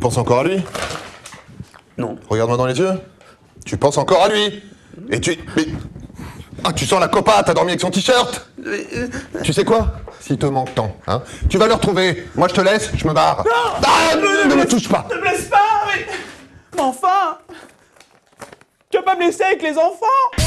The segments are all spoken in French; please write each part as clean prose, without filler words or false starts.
penses encore à lui? Non. Regarde-moi dans les yeux. Tu penses encore à lui? Et tu... Mais... Ah, tu sens la copa, t'as dormi avec son t-shirt? Tu sais quoi? S'il te manque tant, hein, tu vas le retrouver. Moi, je te laisse, je me barre. Non! Ah, ne me touche pas! Ne me laisse pas, mais enfin! Tu vas pas me laisser avec les enfants?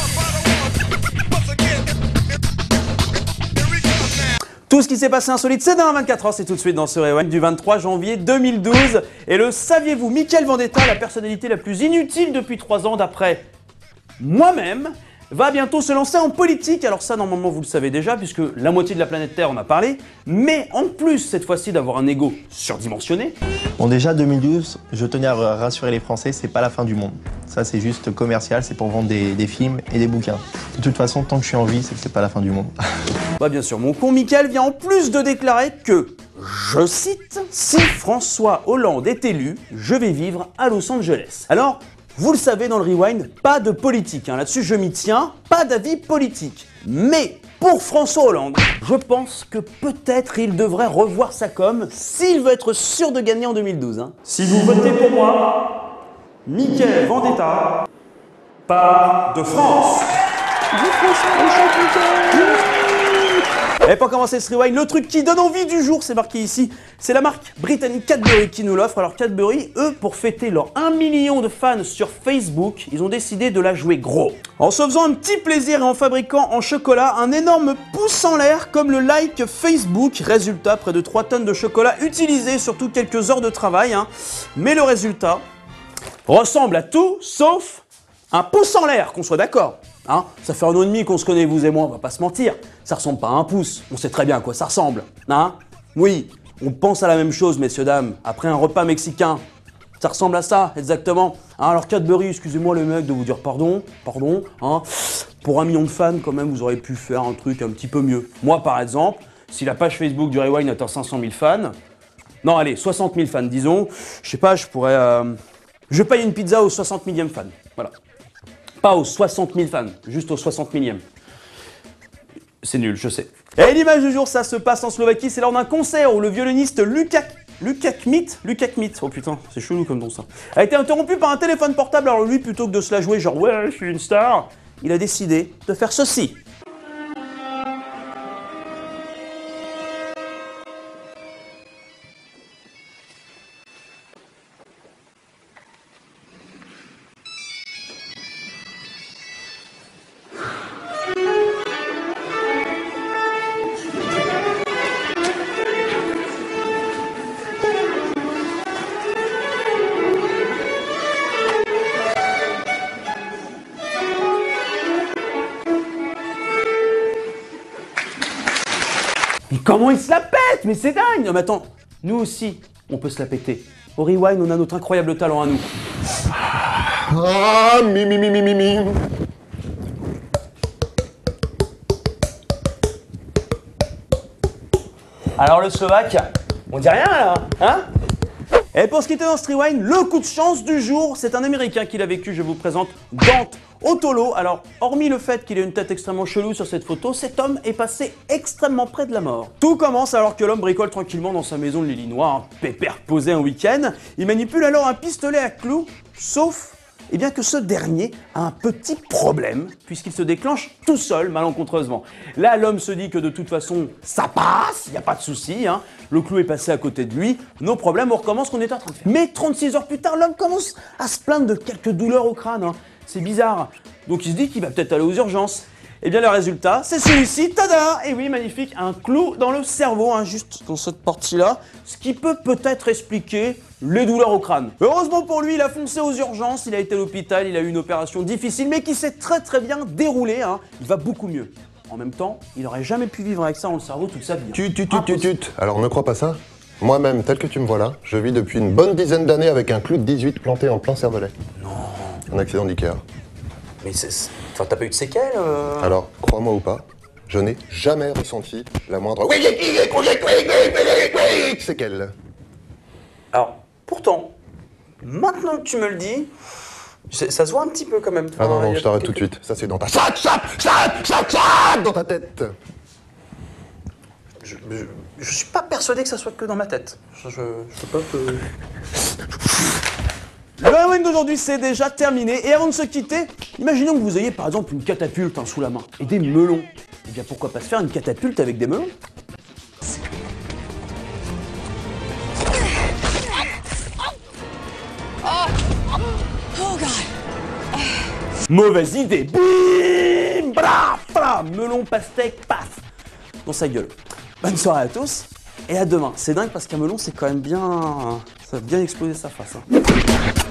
Tout ce qui s'est passé insolite, c'est dans 24 heures, c'est tout de suite dans ce Rewind du 23 janvier 2012. Et le saviez-vous, Mickaël Vendetta, la personnalité la plus inutile depuis 3 ans d'après moi-même, va bientôt se lancer en politique. Alors ça, normalement, vous le savez déjà, puisque la moitié de la planète Terre en a parlé. Mais en plus, cette fois-ci, d'avoir un ego surdimensionné. Bon, déjà, 2012, je tenais à rassurer les Français, c'est pas la fin du monde. Ça, c'est juste commercial, c'est pour vendre des films et des bouquins. De toute façon, tant que je suis en vie, c'est que c'est pas la fin du monde. Bah bien sûr, mon con Mickaël vient en plus de déclarer que, je cite, « Si François Hollande est élu, je vais vivre à Los Angeles ». Alors, vous le savez dans le Rewind, pas de politique, hein. Là-dessus je m'y tiens, pas d'avis politique. Mais pour François Hollande, je pense que peut-être il devrait revoir sa com s'il veut être sûr de gagner en 2012. Hein. Si vous votez pour moi, Mickaël Vendetta part de France. Et pour commencer ce Rewind, le truc qui donne envie du jour, c'est marqué ici, c'est la marque britannique Cadbury qui nous l'offre. Alors Cadbury, eux, pour fêter leurs 1 million de fans sur Facebook, ils ont décidé de la jouer gros. En se faisant un petit plaisir et en fabriquant en chocolat un énorme pouce en l'air comme le like Facebook. Résultat, près de 3 tonnes de chocolat utilisé, surtout quelques heures de travail. Hein. Mais le résultat ressemble à tout sauf un pouce en l'air, qu'on soit d'accord. Hein, ça fait 1 an et demi qu'on se connaît, vous et moi, on va pas se mentir. Ça ressemble pas à un pouce, on sait très bien à quoi ça ressemble. Hein, oui, on pense à la même chose, messieurs, dames. Après un repas mexicain, ça ressemble à ça, exactement. Hein, alors Cadbury, excusez-moi le mec de vous dire pardon. Hein, pour 1 million de fans, quand même, vous auriez pu faire un truc un petit peu mieux. Moi, par exemple, si la page Facebook du Rewind atteint 500 000 fans, non, allez, 60 000 fans, disons, je sais pas, je pourrais... je paye une pizza aux 60 millième fan, voilà. Pas aux 60 000 fans, juste aux 60 millième. C'est nul, je sais. Et l'image du jour, ça se passe en Slovaquie, c'est lors d'un concert où le violoniste Lukács Kmit, oh putain, c'est chelou comme nom ça, a été interrompu par un téléphone portable. Alors lui, plutôt que de se la jouer genre ouais, je suis une star, il a décidé de faire ceci. Mais comment il se la pète? Mais c'est dingue! Non mais attends, nous aussi, on peut se la péter. Au Rewind, on a notre incroyable talent à nous. Ah, mi. Alors le Slovaque, on dit rien là, hein? Et pour ce qui était dans ce Rewind, le coup de chance du jour, c'est un Américain qui l'a vécu, je vous présente Dante Ottolo. Alors, hormis le fait qu'il ait une tête extrêmement chelou sur cette photo, cet homme est passé extrêmement près de la mort. Tout commence alors que l'homme bricole tranquillement dans sa maison de l'Illinois, un pépère posé un week-end. Il manipule alors un pistolet à clous, sauf bien que ce dernier a un petit problème, puisqu'il se déclenche tout seul, malencontreusement. Là, l'homme se dit que de toute façon, ça passe, il n'y a pas de souci, hein. Le clou est passé à côté de lui, nos problèmes, on recommence ce qu'on est en train de faire. Mais 36 heures plus tard, l'homme commence à se plaindre de quelques douleurs au crâne, hein. C'est bizarre. Donc il se dit qu'il va peut-être aller aux urgences. Et bien le résultat, c'est celui-ci, tada! Et oui, magnifique, un clou dans le cerveau, hein, juste dans cette partie-là, ce qui peut peut-être expliquer les douleurs au crâne. Heureusement pour lui, il a foncé aux urgences, il a été à l'hôpital, il a eu une opération difficile, mais qui s'est très bien déroulée, hein. Il va beaucoup mieux. En même temps, il n'aurait jamais pu vivre avec ça dans le cerveau toute sa vie. Alors ne crois pas ça. Moi-même, tel que tu me vois là, je vis depuis une bonne dizaine d'années avec un clou de 18 planté en plein cervelet. Non. Un accident d'Ikea. Mais c'est... Enfin, t'as pas eu de séquelles Alors, crois-moi ou pas, je n'ai jamais ressenti la moindre séquelle. Alors, pourtant, maintenant que tu me le dis, ça se voit un petit peu quand même. Ah non, je t'arrête tout de suite. Ça, c'est dans ta... dans ta tête. Je suis pas persuadé que ça soit que dans ma tête. Je peux pas te... Le Halloween d'aujourd'hui, c'est déjà terminé. Et avant de se quitter, imaginons que vous ayez par exemple une catapulte sous la main et des melons. Eh bien pourquoi pas se faire une catapulte avec des melons? Oh God. Mauvaise idée. Bim, bra, bra, melon, pastèque, paf, dans sa gueule. Bonne soirée à tous et à demain. C'est dingue parce qu'un melon, c'est quand même bien... Ça va bien exploser sa face. Hein.